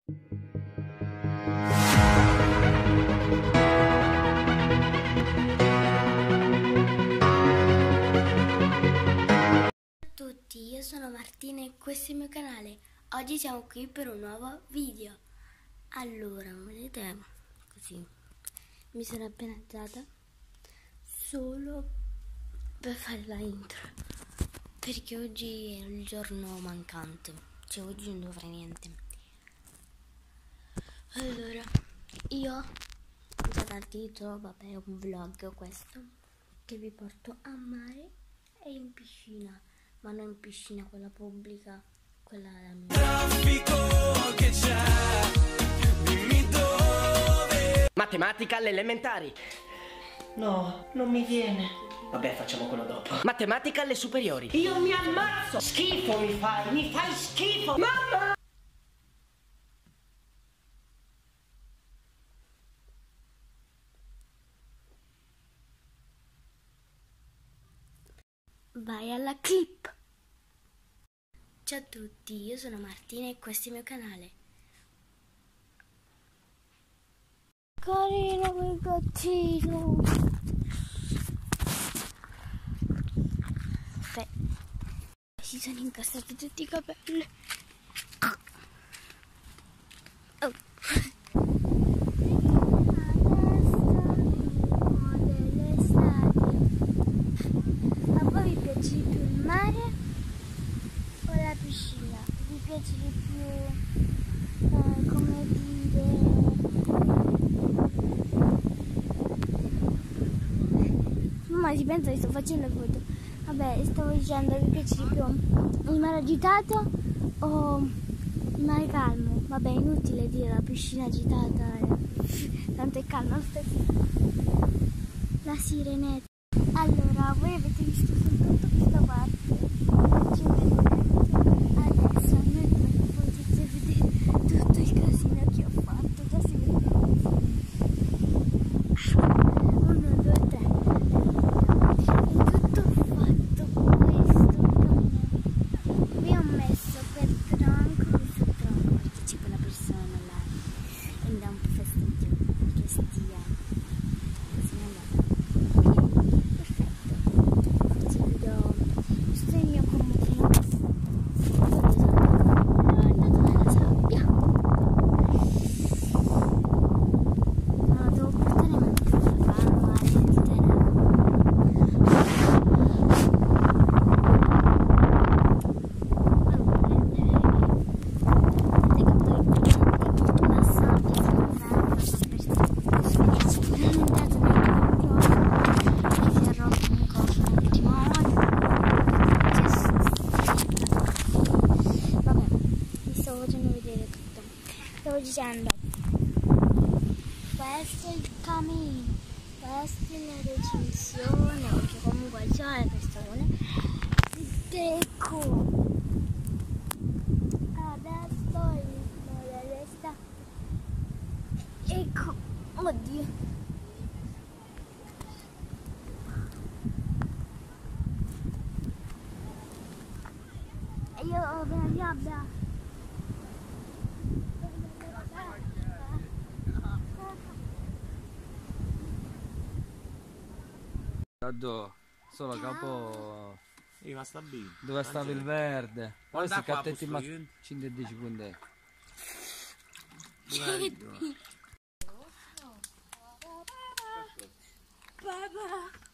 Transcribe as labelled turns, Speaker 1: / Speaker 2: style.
Speaker 1: Tutti, io sono Martina e questo è il mio canale. Oggi siamo qui per un nuovo video. Allora, vedete, così mi sono appena alzata solo per fare la intro, perché oggi è il giorno mancante, cioè oggi non devo fare niente. Allora, io ho già dal titolo, vabbè, è un vlog questo, che vi porto a mare e in piscina. Ma non in piscina quella pubblica, quella della mia.
Speaker 2: Traffico che c'è, dimmi dove. Matematica alle elementari. No, non mi viene. Vabbè, facciamo quello dopo. Matematica alle superiori. Io mi ammazzo. Schifo mi fai schifo. Mamma!
Speaker 1: Vai alla clip! Ciao a tutti, io sono Martina e questo è il mio canale. Carino quel gattino! Aspetta, si sono incastrati tutti i capelli. Oh. A voi vi piace di più il mare o la piscina? Vi piace di più, come dire, ma si pensa che sto facendo foto. Vabbè, stavo dicendo, vi piace di più il mare agitato o il mare calmo? Vabbè, inutile dire la piscina agitata, tanto è calma lo stesso. La sirenetta. Allora, voi avete visto soltanto questa parte, adesso almeno potete vedere tutto il casino che ho fatto. Già si vede 1, 2, 3, è tutto fatto questo. Vi ho messo per tronco questo tronco perché c'è quella persona là e mi dà un po' fastidio che stia così andata. Stavo dicendo, questo è il camino, questa è la recinzione, perché comunque c'è la persone. Ecco, adesso il destra. Ecco, oddio. Io ho una sabbia.
Speaker 3: Solo capo
Speaker 4: Ma sta bene.
Speaker 3: dove stava il verde. Poi si cattetti ma 110 punti.
Speaker 1: Papà.